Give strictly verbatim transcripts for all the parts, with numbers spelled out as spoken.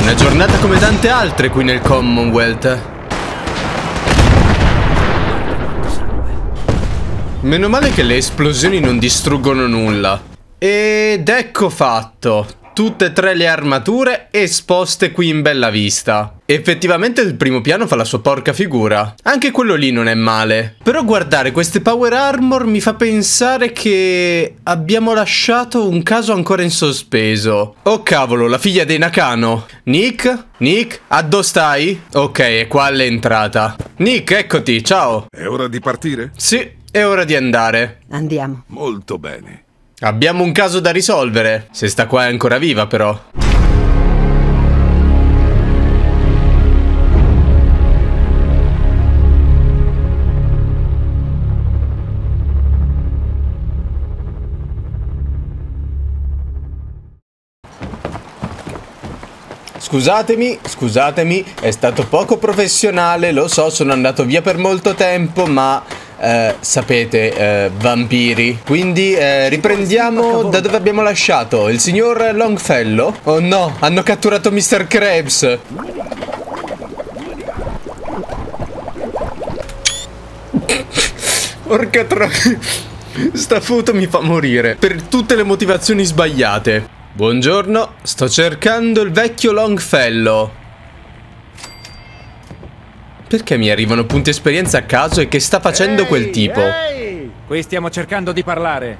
Una giornata come tante altre qui nel Commonwealth. Meno male che le esplosioni non distruggono nulla. Ed ecco fatto. Tutte e tre le armature esposte qui in bella vista. Effettivamente il primo piano fa la sua porca figura. Anche quello lì non è male. Però guardare queste power armor mi fa pensare che abbiamo lasciato un caso ancora in sospeso. Oh cavolo, la figlia dei Nakano. Nick? Nick? A dove stai? Ok, è qua all'entrata. Nick, eccoti, ciao. È ora di partire? Sì, è ora di andare. Andiamo. Molto bene. Abbiamo un caso da risolvere. Se sta qua è ancora viva, però. Scusatemi, scusatemi, è stato poco professionale, lo so, sono andato via per molto tempo, ma... Eh, sapete, eh, vampiri. Quindi eh, riprendiamo da dove abbiamo lasciato. Il signor Longfellow? Oh no, hanno catturato mister Krabs. Porca troia. Sta foto mi fa morire per tutte le motivazioni sbagliate. Buongiorno, sto cercando il vecchio Longfellow. Perché mi arrivano punti esperienza a caso e che sta facendo ehi, quel tipo? Ehi! Qui stiamo cercando di parlare.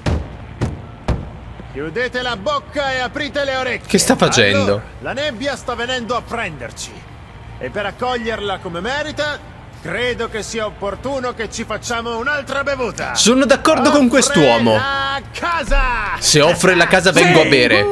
Chiudete la bocca e aprite le orecchie. Che sta facendo? Allora, la nebbia sta venendo a prenderci. E per accoglierla come merita, credo che sia opportuno che ci facciamo un'altra bevuta. Sono d'accordo con quest'uomo. La casa! Se offre la casa vengo sì. a bere.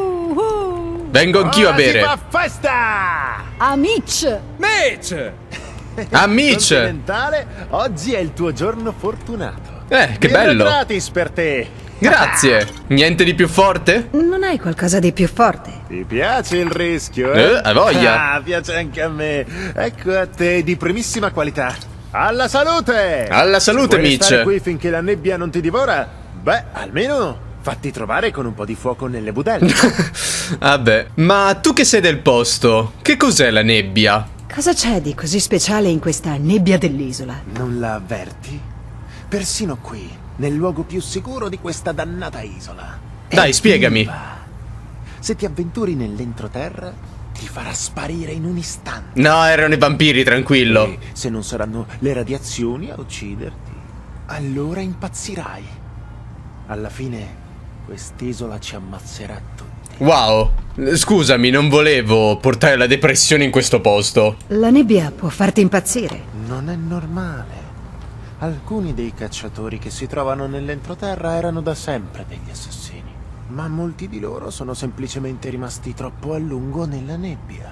Vengo anch'io a bere. Ora si fa festa! A Mitch! Mitch! A Mitch! Continentale, oggi è il tuo giorno fortunato. Eh, che Birra bello. gratis per te. Grazie. Niente di più forte? Non hai qualcosa di più forte? Ti piace il rischio, eh? Eh, hai voglia. Ah, piace anche a me. Ecco a te, di primissima qualità. Alla salute! Alla salute, Se vuoi Mitch. restare qui finché la nebbia non ti divora, beh, almeno fatti trovare con un po' di fuoco nelle budelle. Vabbè, ma tu che sei del posto, che cos'è la nebbia? Cosa c'è di così speciale in questa nebbia dell'isola? Non la avverti? Persino qui, nel luogo più sicuro di questa dannata isola. Dai, È spiegami. viva. Se ti avventuri nell'entroterra, ti farà sparire in un istante. No, erano i vampiri, tranquillo. E se non saranno le radiazioni a ucciderti, allora impazzirai. Alla fine, quest'isola ci ammazzerà tutti. Wow, scusami, non volevo portare la depressione in questo posto. La nebbia può farti impazzire. Non è normale. Alcuni dei cacciatori che si trovano nell'entroterra erano da sempre degli assassini, ma molti di loro sono semplicemente rimasti troppo a lungo nella nebbia.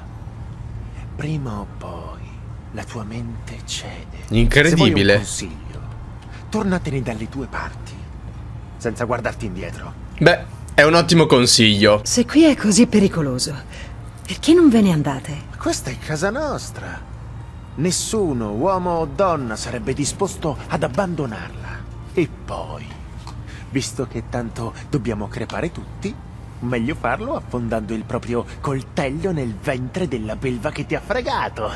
Prima o poi la tua mente cede. Incredibile. Se vuoi un consiglio, tornatene dalle tue parti, senza guardarti indietro. Beh, è un ottimo consiglio. Se qui è così pericoloso, perché non ve ne andate? Questa è casa nostra. Nessuno, uomo o donna, sarebbe disposto ad abbandonarla. E poi, visto che tanto dobbiamo crepare tutti, meglio farlo affondando il proprio coltello nel ventre della belva che ti ha fregato.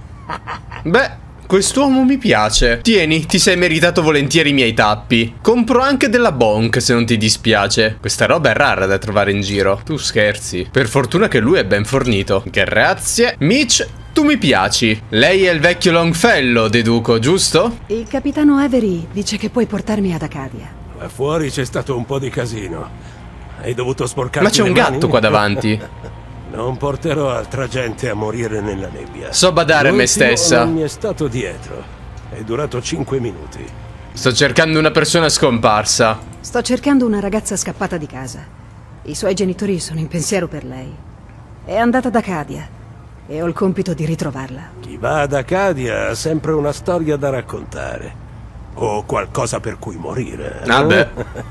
Beh, quest'uomo mi piace. Tieni, ti sei meritato volentieri i miei tappi. Compro anche della bonk se non ti dispiace. Questa roba è rara da trovare in giro. Tu scherzi. Per fortuna che lui è ben fornito. Grazie. Mitch, tu mi piaci. Lei è il vecchio Longfellow, deduco, giusto? Il capitano Avery dice che puoi portarmi ad Acadia. Là fuori c'è stato un po' di casino. Hai dovuto sporcarti Ma c'è le un mani? gatto qua davanti. Non porterò altra gente a morire nella nebbia. So badare a me L'ultimo stessa. non mi è stato dietro. È durato cinque minuti. Sto cercando una persona scomparsa. Sto cercando una ragazza scappata di casa. I suoi genitori sono in pensiero per lei. È andata ad Acadia e ho il compito di ritrovarla. Chi va ad Acadia ha sempre una storia da raccontare. O qualcosa per cui morire. eh? Vabbè.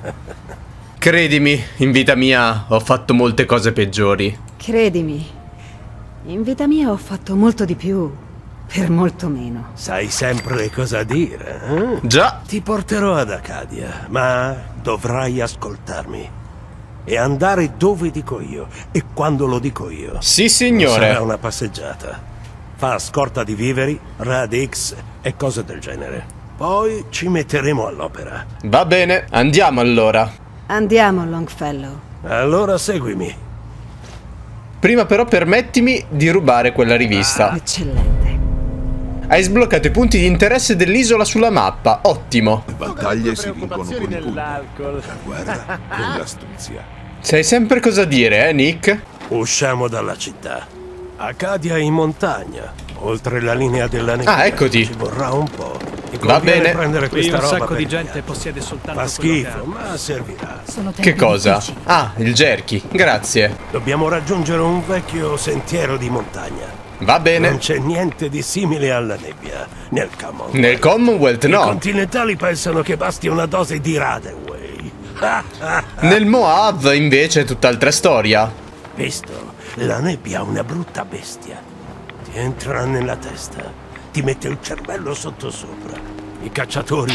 Credimi, in vita mia ho fatto molte cose peggiori. Credimi, in vita mia ho fatto molto di più, per molto meno. Sai sempre cosa dire, eh? Già. Ti porterò ad Acadia, ma dovrai ascoltarmi. e andare dove dico io e quando lo dico io. Sì, signore. Sarà una passeggiata. Fa scorta di viveri, rad X e cose del genere. Poi ci metteremo all'opera. Va bene, andiamo allora. Andiamo, Longfellow. Allora seguimi. Prima però permettimi di rubare quella rivista. Eccellente. Hai sbloccato i punti di interesse dell'isola sulla mappa. Ottimo. Le battaglie si vincono con i pugni, la guerra con l'astuzia. Sai sempre cosa dire, eh, Nick? Usciamo dalla città. Acadia in montagna, oltre la linea della nebbia. Ah, eccoti. Ci vorrà un po'. Ti Va conviene bene. prendere Qui questa un roba sacco per di il gente viaggio. possiede soltanto Fa quello che schifo, ha. ma servirà. Sono tempi Che cosa? difficili. Ah, il jerky. Grazie. Dobbiamo raggiungere un vecchio sentiero di montagna. Va bene. Non c'è niente di simile alla nebbia nel Commonwealth. Nel Commonwealth I no. continentali pensano che basti una dose di Radaway. Nel Moab invece è tutt'altra storia. Visto? La nebbia è una brutta bestia. Ti entra nella testa, ti mette il cervello sottosopra. I cacciatori.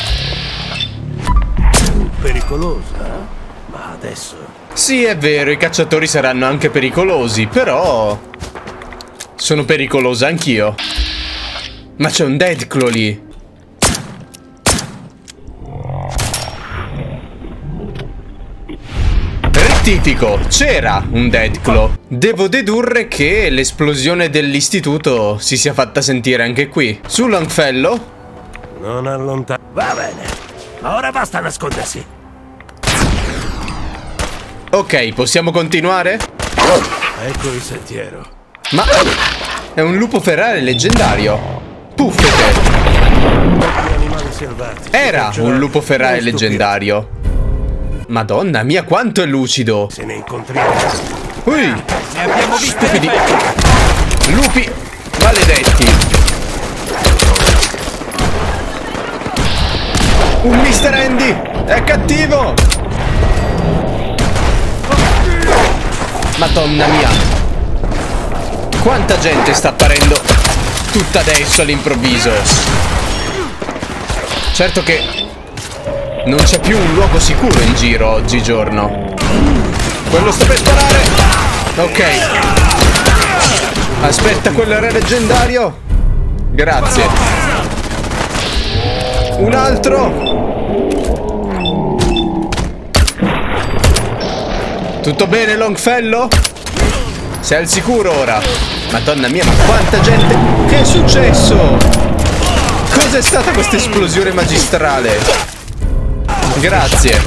Pericolosa, eh? Ma adesso. Sì, è vero, i cacciatori saranno anche pericolosi, però... sono pericolosa anch'io. Ma c'è un Deathclaw lì. Rettifico, c'era un Deathclaw. Devo dedurre che l'esplosione dell'istituto si sia fatta sentire anche qui. Su Longfellow? Non allontana. Va bene. Ora basta nascondersi. Ok, possiamo continuare? Ecco il sentiero. Ma è un lupo ferrare leggendario. Puffete. Gli animali selvatici. Era un lupo ferrare Non stupire. leggendario. Madonna mia, quanto è lucido. Se ne incontriamo. Ui, stupidi lupi maledetti. Un mister Andy è cattivo. Madonna mia, quanta gente sta apparendo tutta adesso all'improvviso. Certo che non c'è più un luogo sicuro in giro oggigiorno. Quello sta per sparare. Ok. Aspetta, quello era leggendario. Grazie. Un altro. Tutto bene, Longfellow? Sei al sicuro ora? Madonna mia, ma quanta gente. Che è successo? Cos'è stata questa esplosione magistrale? Grazie.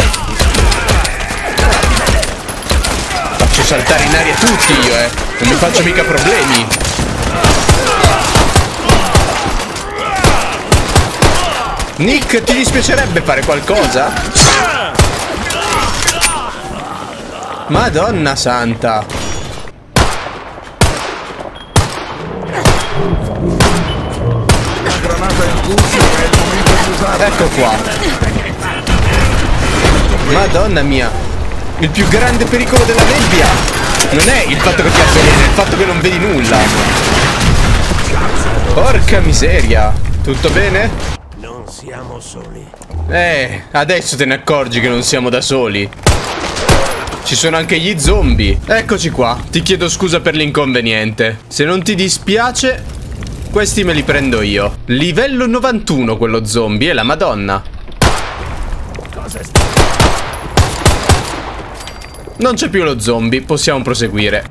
Faccio saltare in aria tutti io, eh. Non mi faccio mica problemi. Nick, ti dispiacerebbe fare qualcosa? Madonna santa. La granata in corso è il momento di usarla. Ecco qua. Madonna mia. Il più grande pericolo della nebbia non è il fatto che ti avvelena, è il fatto che non vedi nulla. Porca miseria. Tutto bene? Non siamo soli. Eh, adesso te ne accorgi che non siamo da soli. Ci sono anche gli zombie. Eccoci qua. Ti chiedo scusa per l'inconveniente. Se non ti dispiace, questi me li prendo io. Livello novantuno quello zombie, è la Madonna. Cosa sta? Non c'è più lo zombie, possiamo proseguire.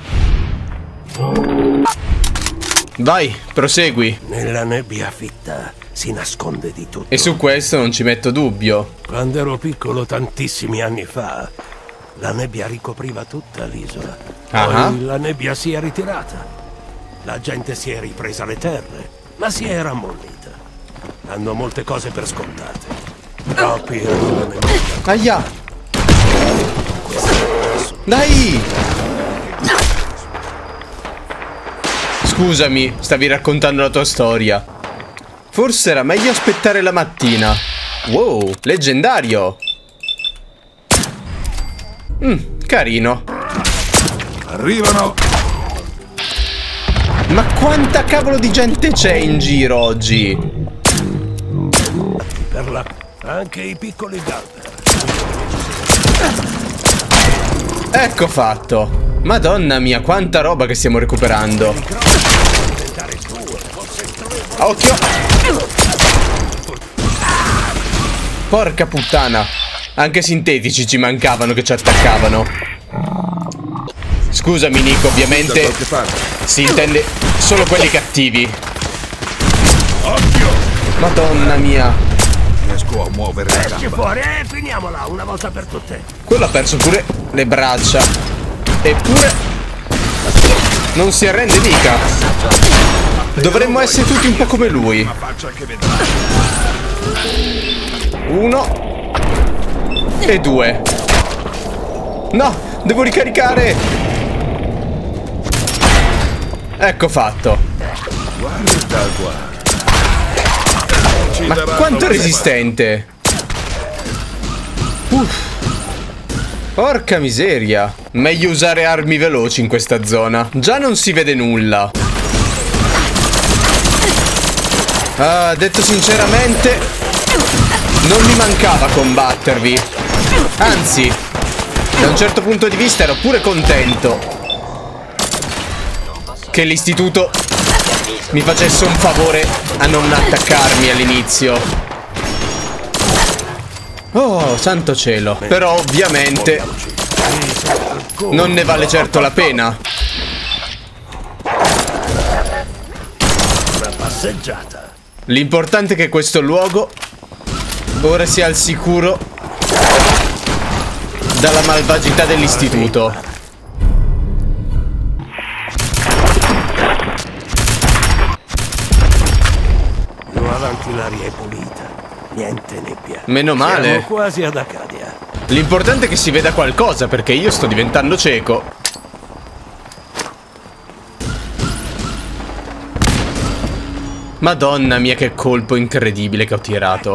Vai, prosegui. Nella nebbia fitta si nasconde di tutto. E su questo non ci metto dubbio. Quando ero piccolo tantissimi anni fa, la nebbia ricopriva tutta l'isola. Poi Ah. la nebbia si è ritirata. La gente si è ripresa le terre, ma si era ammollita. Hanno molte cose per scontate. Troppi erano la nebbia. Aia. Dai. Scusami, stavi raccontando la tua storia. Forse era meglio aspettare la mattina. Wow, leggendario. Mm, carino. Arrivano. Ma quanta cavolo di gente c'è in giro oggi? Per la... anche i piccoli galper. Ecco fatto. Madonna mia, quanta roba che stiamo recuperando. Occhio. Porca puttana. Anche sintetici ci mancavano che ci attaccavano. Scusami Nico, ovviamente si intende solo quelli cattivi. Madonna mia. Riesco a muovere la Esci gamba. fuori e finiamola una volta per tutte. Quello ha perso pure le braccia. Eppure non si arrende mica. Dovremmo essere tutti un po' come lui. Una faccia che vedrà. Uno e due. No, devo ricaricare. Ecco fatto. Guarda, guarda. Ci Ma daranno quanto è una resistente. Uff. Porca miseria. Meglio usare armi veloci in questa zona. Già non si vede nulla. Ah, detto sinceramente, non mi mancava combattervi. Anzi, da un certo punto di vista ero pure contento che l'istituto mi facesse un favore a non attaccarmi all'inizio. Oh, santo cielo. Però ovviamente non ne vale certo la pena. Una passeggiata. L'importante è che questo luogo ora sia al sicuro dalla malvagità dell'istituto. Più avanti l'aria è pulita. Niente nebbia. Meno male. Siamo quasi ad Acadia. L'importante è che si veda qualcosa, perché io sto diventando cieco. Madonna mia, che colpo incredibile che ho tirato.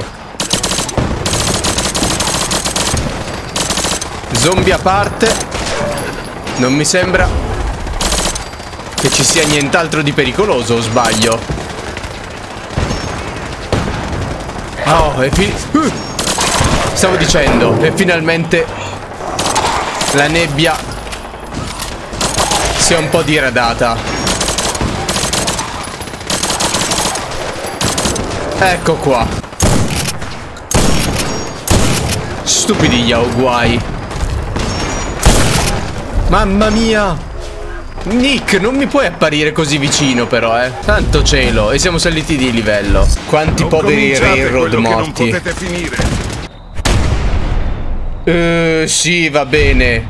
Zombie a parte, non mi sembra che ci sia nient'altro di pericoloso, o sbaglio? Oh, e fi- uh, stavo dicendo, e finalmente la nebbia si è un po' diradata. Ecco qua. Stupidi Yaoguai. Mamma mia. Nick, non mi puoi apparire così vicino però, eh. Santo cielo. E siamo saliti di livello. Quanti Non poveri cominciate railroad quello che morti. non potete finire. Eh, sì, va bene.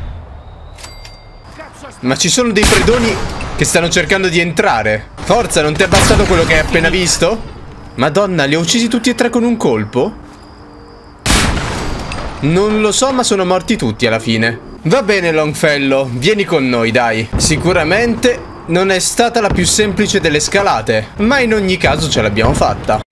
Ma ci sono dei predoni che stanno cercando di entrare. Forza, non ti è bastato quello che hai appena visto? Madonna, li ho uccisi tutti e tre con un colpo? Non lo so, ma sono morti tutti alla fine. Va bene, Longfellow, vieni con noi, dai. Sicuramente non è stata la più semplice delle scalate, ma in ogni caso ce l'abbiamo fatta.